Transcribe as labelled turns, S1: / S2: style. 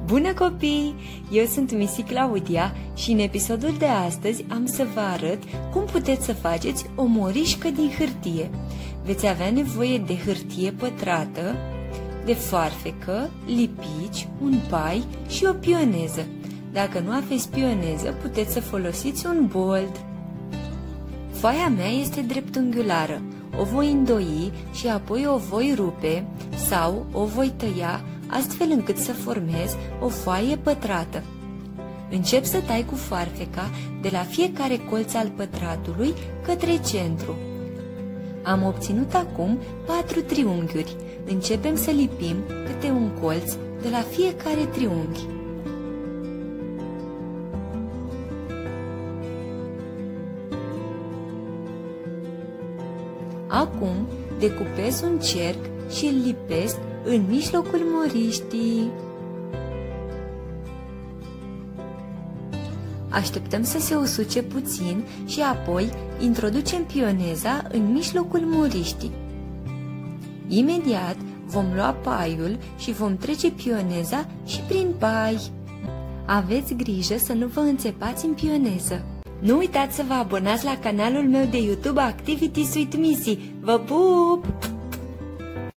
S1: Bună copii! Eu sunt Missy Claudia și în episodul de astăzi am să vă arăt cum puteți să faceți o morișcă din hârtie. Veți avea nevoie de hârtie pătrată, de foarfecă, lipici, un pai și o pioneză. Dacă nu aveți pioneză, puteți să folosiți un bold. Foaia mea este dreptunghiulară. O voi îndoi și apoi o voi rupe sau o voi tăia astfel încât să formez o foaie pătrată. Încep să tai cu foarfeca de la fiecare colț al pătratului către centru. Am obținut acum 4 triunghiuri. Începem să lipim câte un colț de la fiecare triunghi. Acum decupez un cerc și îl lipesc în mijlocul moriștii. Așteptăm să se usuce puțin și apoi introducem pioneza în mijlocul moriștii. Imediat vom lua paiul și vom trece pioneza și prin pai. Aveți grijă să nu vă înțepați în pioneză. Nu uitați să vă abonați la canalul meu de YouTube Activities with Missy. Vă pup!